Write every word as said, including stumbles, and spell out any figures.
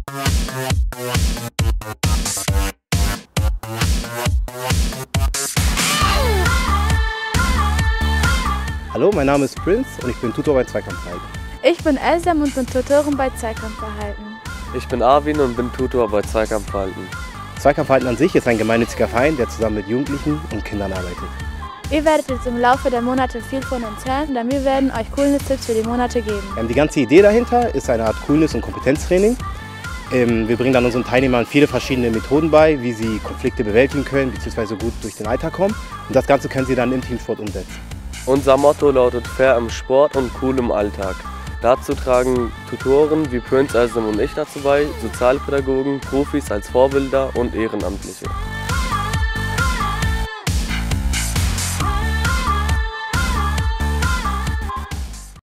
Hallo, mein Name ist Prince und ich bin Tutor bei Zweikampfverhalten. Ich bin Elsam und bin Tutorin bei Zweikampfverhalten. Ich bin Arvin und bin Tutor bei Zweikampfverhalten. Zweikampfverhalten an sich ist ein gemeinnütziger Verein, der zusammen mit Jugendlichen und Kindern arbeitet. Ihr werdet jetzt im Laufe der Monate viel von uns hören, denn wir werden euch Coolness-Tipps für die Monate geben. Ähm, die ganze Idee dahinter ist eine Art Coolness- und Kompetenztraining. Ähm, wir bringen dann unseren Teilnehmern viele verschiedene Methoden bei, wie sie Konflikte bewältigen können bzw. gut durch den Alltag kommen. Und das Ganze können sie dann im Teamsport umsetzen. Unser Motto lautet fair im Sport und cool im Alltag. Dazu tragen Tutoren wie Prince, Elsam und ich dazu bei, Sozialpädagogen, Profis als Vorbilder und Ehrenamtliche.